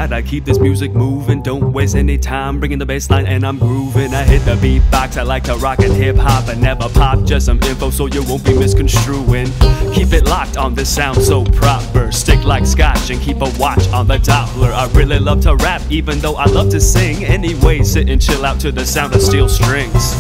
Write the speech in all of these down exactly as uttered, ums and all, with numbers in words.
I keep this music moving, don't waste any time. Bringing the bass line and I'm grooving. I hit the beatbox, I like to rock and hip hop. I never pop, just some info so you won't be misconstruing. Keep it locked on this sound so proper. Stick like scotch and keep a watch on the Doppler. I really love to rap even though I love to sing. Anyway, sit and chill out to the sound of steel strings.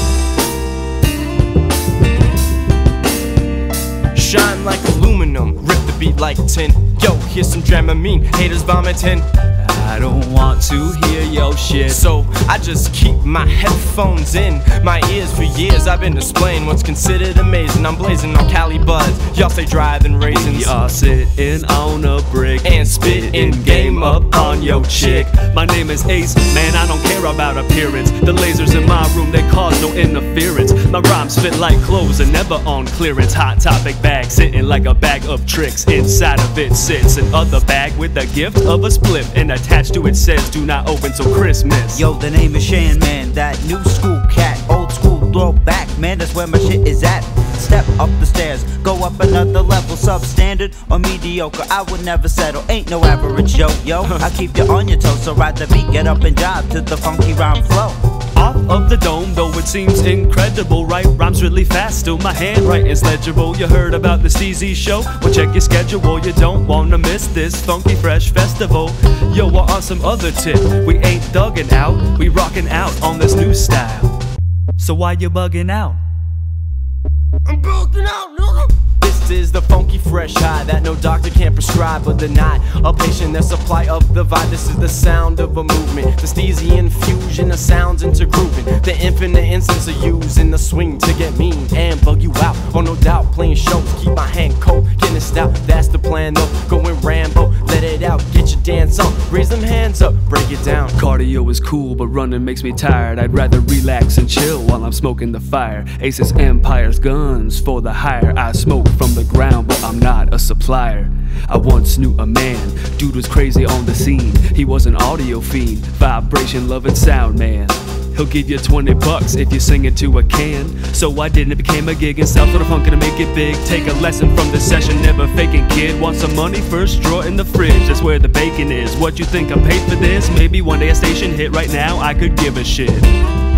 Shine like aluminum, rip the beat like tin. Yo, here's some Dramamine, haters vomiting. I don't want to hear your shit, so I just keep my headphones in my ears. For years I've been displaying what's considered amazing. I'm blazing on Cali buds, y'all say drier than raisins. Y'all sitting on a brick and spitting game up on your chick. My name is Ace, man, I don't care about appearance. The lasers in my room, they cause no interference. My rhymes fit like clothes and never on clearance. Hot topic bag sitting like a bag of tricks. Inside of it sits an other bag with the gift of a spliff, and attached to it says do not open till Christmas. Yo, the name is shanMAN, that new school cat, old school throwback, man, that's where my shit is at. Step up the stairs, go up another level, substandard or mediocre, I would never settle, ain't no average, yo, yo. I keep you on your toes, so ride the beat, get up and jive to the funky rhyme flow. Off of the dome, though it seems incredible, right? Rhymes really fast, still my handwriting's legible. You heard about the Steez show? Well, check your schedule, you don't wanna miss this funky fresh festival. Yo, we're on some other tip, we ain't thugging out, we rocking out on this new style. So why you bugging out? I'm bugging out, nigga. This is the funky fresh high that no doctor can prescribe or deny a patient their supply of the vibe. This is the sound of a movement, the Steezian fusion of sounds into grooving. The infinite instance of using the swing to get mean and bug you out. Oh, no doubt, playing shows, keep my hand cold, getting it stout. That's the plan though, going Rambo, let it out, get your dance on, raise them hands up, break it down. Cardio is cool, but running makes me tired. I'd rather relax and chill while I'm smoking the fire. Aces, empires, guns for the hire. I smoke from the ground, but I'm not a supplier. I once knew a man, dude was crazy on the scene. He was an audio fiend, vibration loving sound man. He'll give you twenty bucks if you sing it to a can. So I didn't, it became a gig and sell for the funk and to make it big. Take a lesson from the session, never faking kid. Want some money? First drawer in the fridge, that's where the bacon is. What you think I paid for this? Maybe one day a station hit, right now I could give a shit.